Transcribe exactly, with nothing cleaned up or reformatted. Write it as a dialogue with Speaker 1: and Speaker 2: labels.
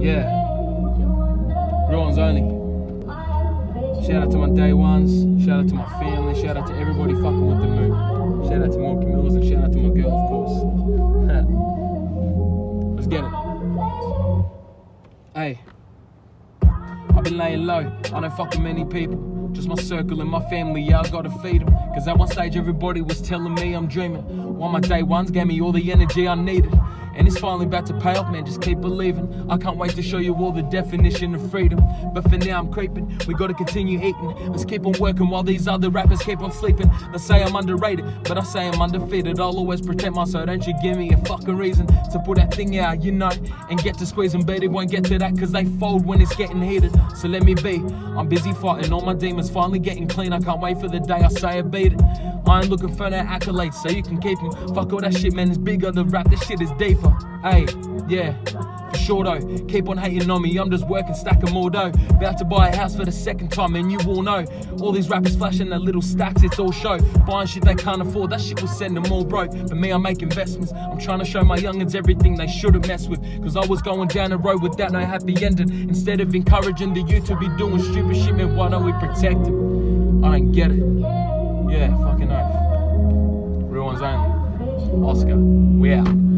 Speaker 1: Yeah, real ones only. Shout out to my day ones, shout out to my family, shout out to everybody fucking with the moon. Shout out to Milky Mills and shout out to my girl, of course. Let's get it. Hey, I've been laying low, I don't fuck with many people. Just my circle and my family, yeah, I gotta feed them. Cause at one stage everybody was telling me I'm dreaming. While my day ones gave me all the energy I needed. And it's finally about to pay off, man, just keep believing. I can't wait to show you all the definition of freedom. But for now I'm creeping, we gotta continue eating. Let's keep on working while these other rappers keep on sleeping. They say I'm underrated, but I say I'm undefeated. I'll always protect myself, don't you give me a fucking reason to put that thing out, you know, and get to squeezing. But it won't get to that cause they fold when it's getting heated. So let me be, I'm busy fighting all my demons, finally getting clean. I can't wait for the day I say I beat it. I ain't looking for no accolades, so you can keep them. Fuck all that shit, man, it's bigger than rap, this shit is deeper. Hey, yeah, for sure though. Keep on hating on me, I'm just working, stacking more dough. About to buy a house for the second time, and you all know all these rappers flashing their little stacks, it's all show. Buying shit they can't afford, that shit will send them all broke. But me, I make investments, I'm trying to show my youngins everything they shouldn't mess with. Cause I was going down the road without no happy ending. Instead of encouraging the youth to be doing stupid shit, man, why don't we protect them? I don't get it. Yeah, fucking oath. Real ones only. Oscar, we out.